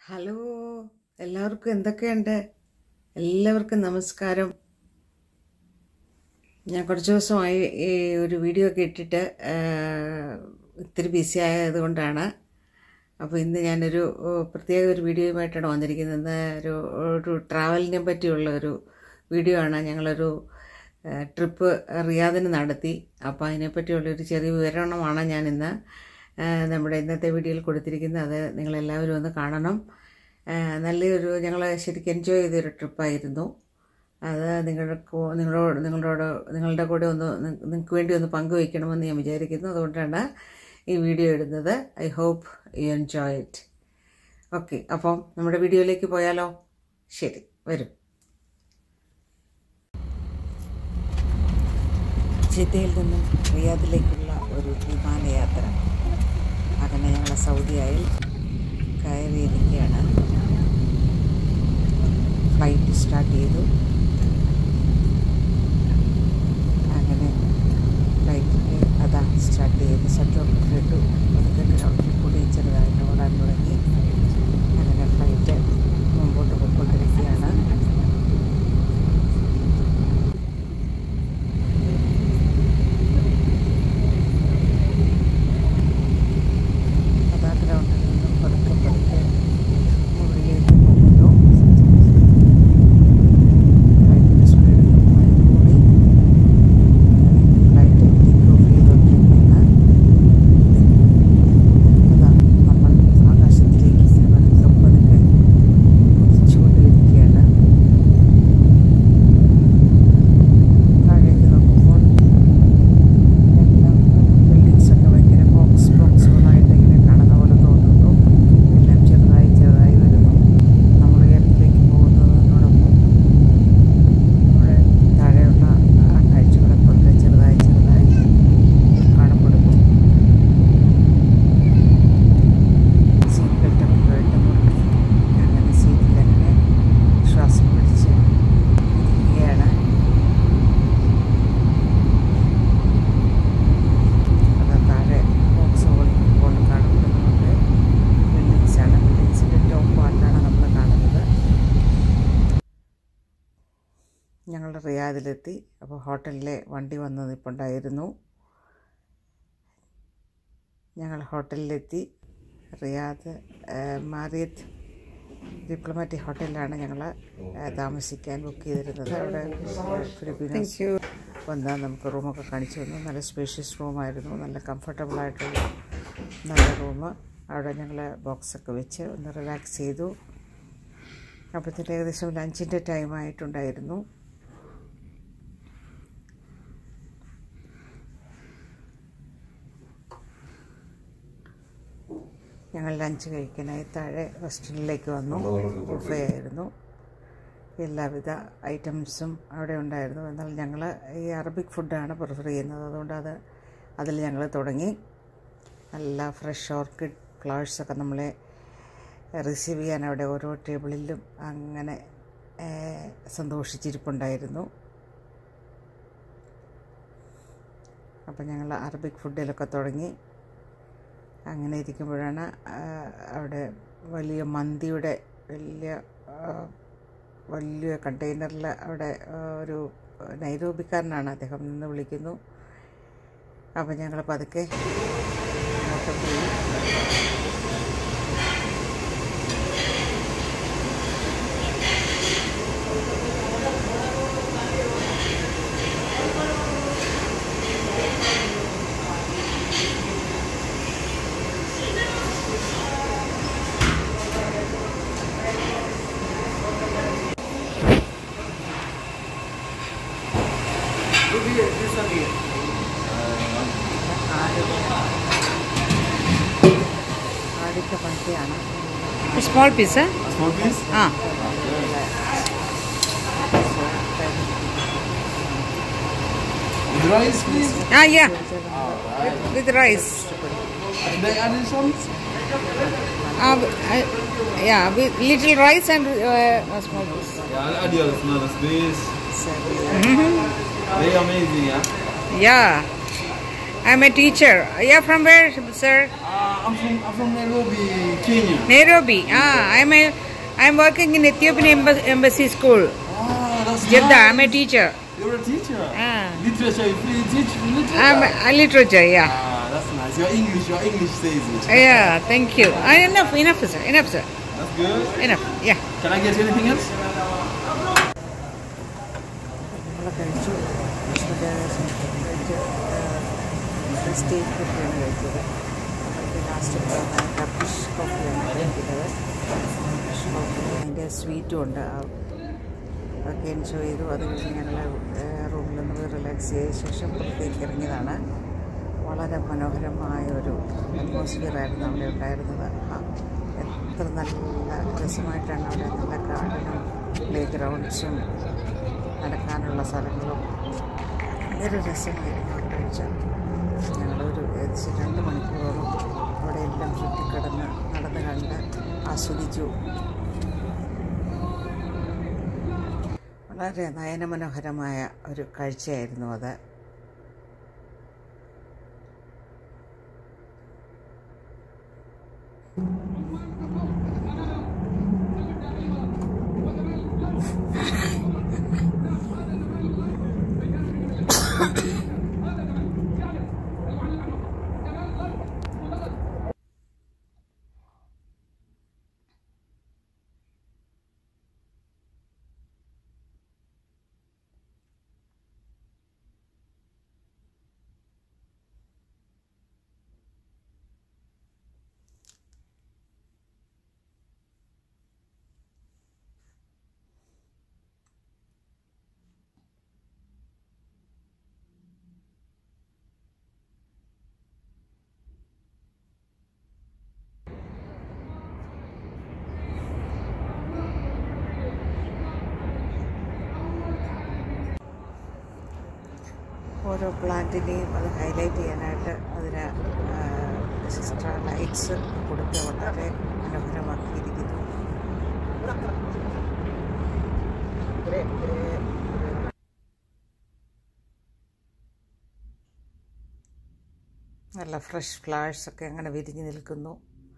Hello, എല്ലാവർക്കും എന്തൊക്കെയുണ്ട്? എല്ലാവർക്കും നമസ്കാരം. ഞാൻ കുറച്ച് ദിവസമായി ഈ ഒരു വീഡിയോ ഒക്കെ ഇട്ടിട്ട് ഇത്തിരി ബിസി ആയതുകൊണ്ടാണ്. അപ്പോൾ ഇന്ന് ഞാനൊരു പ്രത്യേക ഒരു വീഡിയോയുമായിട്ടാണ് വന്നിരിക്കുന്നത്. ഒരു ട്രാവലിനെ പറ്റിയുള്ള ഒരു വീഡിയോ ആണ്. ഞങ്ങളൊരു ട്രിപ്പ് റിയാദിന് നടത്തി. അപ്പോൾ അതിനെപ്പറ്റിയുള്ളൊരു ചെറിയ വിവരണമാണ് ഞാനിന്ന് നമ്മുടെ ഇന്നത്തെ വീഡിയോയിൽ കൊടുത്തിരിക്കുന്നത്. അത് നിങ്ങളെല്ലാവരും ഒന്ന് കാണണം. ഞങ്ങൾ ശരിക്കും എൻജോയ് ചെയ്തൊരു ട്രിപ്പായിരുന്നു. അത് നിങ്ങളുടെ കൂടെ നിങ്ങൾക്ക് വേണ്ടി ഒന്ന് പങ്കുവയ്ക്കണമെന്ന് ഞാൻ വിചാരിക്കുന്നു. അതുകൊണ്ടാണ് ഈ വീഡിയോ ഇടുന്നത്. I hope you enjoy it. Okay, അപ്പം നമ്മുടെ വീഡിയോയിലേക്ക് പോയാലോ? ശരി, വരും. ജിദ്ദയിൽ നിന്നും റിയാദിലേക്കുള്ള ഒരു വിമാനയാത്ര. അങ്ങനെ ഞങ്ങൾ സൗദിയായിൽ കയറിയിരിക്കുകയാണ്. ഫ്ലൈറ്റ് സ്റ്റാർട്ട് ചെയ്തു. അങ്ങനെ ഫ്ലൈറ്റിൽ അതാ സ്റ്റാർട്ട് ചെയ്ത് ഷട്ടർ ഇട്ടു. അതൊക്കെ ഗ്രൗണ്ടിൽ കൂടി ചെറുതായിട്ട് ഓടാൻ തുടങ്ങി. അങ്ങനെ ഫ്ലൈറ്റ് മുമ്പോട്ട് പോയിക്കൊണ്ടിരിക്കുകയാണ്. ഞങ്ങൾ റിയാദിലെത്തി. അപ്പോൾ ഹോട്ടലിലെ വണ്ടി വന്ന് നിൽപ്പുണ്ടായിരുന്നു. ഞങ്ങൾ ഹോട്ടലിലെത്തി. റിയാദ് മാരിയത്ത് ഡിപ്ലോമാറ്റിക് ഹോട്ടലിലാണ് ഞങ്ങൾ താമസിക്കാൻ ബുക്ക് ചെയ്തിരുന്നത്. അവിടെ ഫിലിപ്പീൻസ് വന്നാൽ നമുക്ക് റൂമൊക്കെ കാണിച്ചു തന്നു. നല്ല സ്പേഷ്യസ് റൂമായിരുന്നു. നല്ല കംഫർട്ടബിളായിട്ടുള്ള നല്ല റൂം. അവിടെ ഞങ്ങൾ ബോക്സൊക്കെ വെച്ച് ഒന്ന് റിലാക്സ് ചെയ്തു. അപ്പോഴത്തേക്ക് ഏകദേശം ലഞ്ചിൻ്റെ ടൈമായിട്ടുണ്ടായിരുന്നു. ഞങ്ങൾ ലഞ്ച് കഴിക്കാനായി താഴെ റെസ്റ്റോറൻറ്റിലേക്ക് വന്നു. ബുഫേ ആയിരുന്നു. എല്ലാവിധ ഐറ്റംസും അവിടെ ഉണ്ടായിരുന്നു. എന്നാൽ ഞങ്ങൾ ഈ അറബിക് ഫുഡാണ് പ്രിഫർ ചെയ്യുന്നത്. അതുകൊണ്ട് അതിൽ ഞങ്ങൾ തുടങ്ങി. നല്ല ഫ്രഷ് ഓർക്കിഡ് ഫ്ലവേഴ്സൊക്കെ നമ്മളെ റിസീവ് ചെയ്യാൻ അവിടെ ഓരോ ടേബിളിലും അങ്ങനെ സന്തോഷിച്ചിരിപ്പുണ്ടായിരുന്നു. അപ്പം ഞങ്ങൾ അറബിക് ഫുഡിലൊക്കെ തുടങ്ങി. അങ്ങനെ ഇരിക്കുമ്പോഴാണ് അവിടെ വലിയ മന്തിയുടെ വലിയ കണ്ടെയ്നറിൽ അവിടെ ഒരു നൈരോബിക്കാരനാണ് അദ്ദേഹം നിന്ന് വിളിക്കുന്നു. അപ്പം ഞങ്ങൾ പതുക്കെ അങ്ങോട്ട് പോയി. ആദ്യത്തെ പന്തിയാണ്. Small piece, huh? Small piece? With rice, please? Yeah. With rice. Should I add this one? Yeah, with little rice and small piece. Yeah, I'll add your small piece. Very amazing, yeah? Yeah. I'm a teacher. Yeah, from where, sir? I'm from Nairobi, Kenya. Nairobi. I'm working in Ethiopian Embassy School. Ah, that's Jeddah. nice. I'm a teacher. You're a teacher. Ah. Literature. You teach literature. I'm a literature. Yeah. Ah, that's nice. Your English says it. Yeah. Thank you. Enough, sir. Enough, sir. That's good. Enough. Yeah. Can I get you anything else? നമ്മൾ കഴിച്ചു state കോഫിയാണ് കഴിച്ചത്. അവർക്ക് last Turkish കോഫിയാണ് കഴിക്കുന്നത്. Turkish coffee അതിൻ്റെ സ്വീറ്റും ഉണ്ട്. അതൊക്കെ enjoy ചെയ്തു. അത് കഴിഞ്ഞ് ഞങ്ങൾ റൂമിൽ നിന്ന് പോയി റിലാക്സ് ചെയ്ത ശേഷം പുറത്തേക്ക് ഇറങ്ങിയതാണ്. വളരെ മനോഹരമായ ഒരു അറ്റ്മോസ്ഫിയറായിരുന്നു അവിടെ ഉണ്ടായിരുന്നത്. എത്ര നല്ല രസമായിട്ടാണ് അവിടെ നല്ല ഗാർഡനും പ്ലേ ഗ്രൗണ്ട്സും നടക്കാനുള്ള സ്ഥലങ്ങളും ഭയങ്കര രസമായിരുന്നു ആ കാഴ്ച. ഞങ്ങളൊരു ഏകദേശം 2 മണിക്കൂറോളം അവിടെ എല്ലാം ചുറ്റിക്കിടന്ന് നടന്ന് കണ്ട് ആസ്വദിച്ചു. വളരെ നയനമനോഹരമായ ഒരു കാഴ്ചയായിരുന്നു അത്. ഓരോ പ്ലാന്റിനെയും അത് ഹൈലൈറ്റ് ചെയ്യാനായിട്ട് അതിന് എക്സ്ട്രാ ലൈറ്റ്സ് കൊടുത്ത് വളരെ മനോഹരമാക്കിയിരിക്കുന്നു. നല്ല ഫ്രഷ് ഫ്ലവേഴ്സൊക്കെ അങ്ങനെ വിരിഞ്ഞു നിൽക്കുന്നു.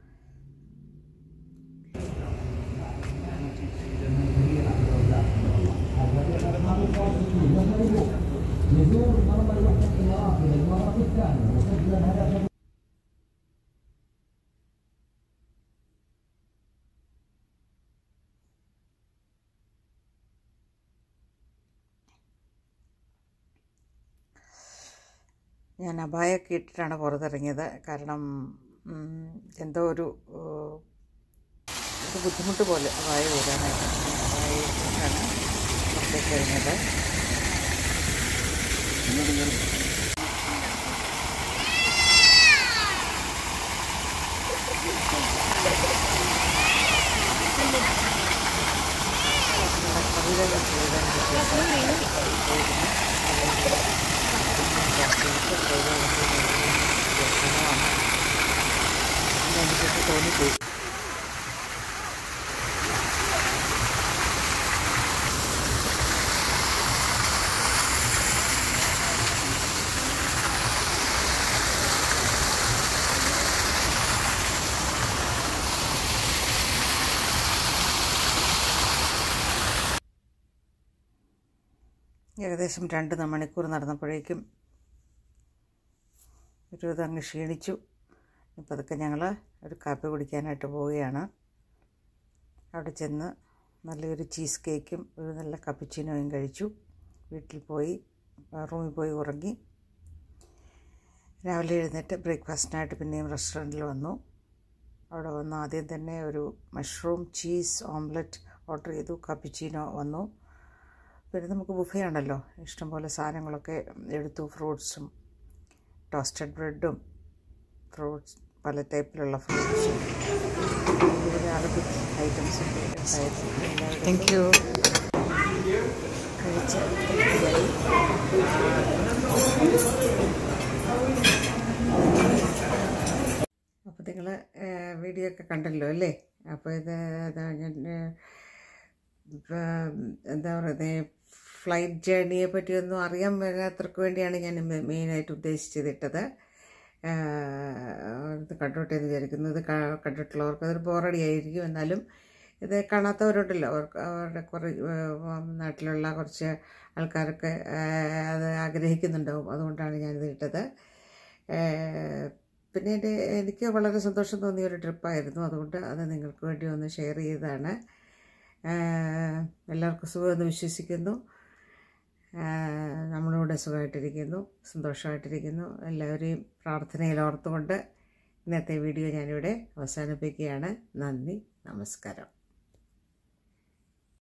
ഞാൻ അബായൊക്കെ ഇട്ടിട്ടാണ് പുറത്തിറങ്ങിയത്. കാരണം എന്തോ ഒരു ബുദ്ധിമുട്ട് പോലെ അബായ വരാനായിട്ട് അബായ ഇട്ടിട്ടാണ് പുറത്തേക്ക് ഇറങ്ങിയത്. തോന്നിപ്പോയി. ഏകദേശം 2 മണിക്കൂർ നടന്നപ്പോഴേക്കും അങ്ങ് ക്ഷീണിച്ചു. ഇപ്പോൾ അതൊക്കെ ഞങ്ങൾ ഒരു കാപ്പി കുടിക്കാനായിട്ട് പോവുകയാണ്. അവിടെ ചെന്ന് നല്ലൊരു ചീസ് കേക്കും ഒരു നല്ല കപ്പുച്ചിനോയും കഴിച്ചു. വീട്ടിൽ പോയി റൂമിൽ പോയി ഉറങ്ങി. രാവിലെ എഴുന്നേറ്റ് ബ്രേക്ക്ഫാസ്റ്റിനായിട്ട് പിന്നെയും റെസ്റ്റോറൻറ്റിൽ വന്നു. അവിടെ വന്ന് ആദ്യം തന്നെ ഒരു മഷ്റൂം ചീസ് ഓംലെറ്റ് ഓർഡർ ചെയ്തു. കപ്പുച്ചിനോ വന്നു. പിന്നെ നമുക്ക് ബുഫേ ആണല്ലോ, ഇഷ്ടംപോലെ സാധനങ്ങളൊക്കെ എടുത്തു. ഫ്രൂട്ട്സും ടോസ്റ്റഡ് ബ്രെഡും ഫ്രൂട്ട്സ് പല ടൈപ്പിലുള്ള ഫ്രൂട്ട്സും അതുപോലെ അറബിക് ഐറ്റംസും താങ്ക് യു കഴിച്ച് തൃപ്തിയായി. അപ്പോൾ നിങ്ങൾ വീഡിയോ ഒക്കെ കണ്ടല്ലോ അല്ലേ? അപ്പോൾ ഇത് ഞാൻ എന്താ പറയുന്നത്, ഫ്ലൈറ്റ് ജേർണിയെ പറ്റിയൊന്നും അറിയാൻ വരാത്തവർക്ക് വേണ്ടിയാണ് ഞാൻ മെയിനായിട്ട് ഉദ്ദേശിച്ചതിട്ടത്. ഇത് കണ്ടോട്ടെ എന്ന് വിചാരിക്കുന്നു. ഇത് കണ്ടിട്ടുള്ളവർക്ക് അതൊരു ബോറടി ആയിരിക്കും. എന്നാലും ഇത് കാണാത്തവരുണ്ടല്ലോ, അവരുടെ കുറേ നാട്ടിലുള്ള കുറച്ച് ആൾക്കാരൊക്കെ അത് ആഗ്രഹിക്കുന്നുണ്ടാവും. അതുകൊണ്ടാണ് ഞാനിത് ഇട്ടത്. പിന്നെ എനിക്ക് വളരെ സന്തോഷം തോന്നിയ ഒരു ട്രിപ്പായിരുന്നു. അതുകൊണ്ട് അത് നിങ്ങൾക്ക് വേണ്ടി ഒന്ന് ഷെയർ ചെയ്തതാണ്. എല്ലാവർക്കും സുഖമെന്ന് വിശ്വസിക്കുന്നു. നമ്മളിവിടെ സുഖമായിട്ടിരിക്കുന്നു, സന്തോഷമായിട്ടിരിക്കുന്നു. എല്ലാവരെയും പ്രാർത്ഥനയിൽ ഓർത്തുകൊണ്ട് ഇന്നത്തെ വീഡിയോ ഞാനിവിടെ അവസാനിപ്പിക്കുകയാണ്. നന്ദി, നമസ്കാരം.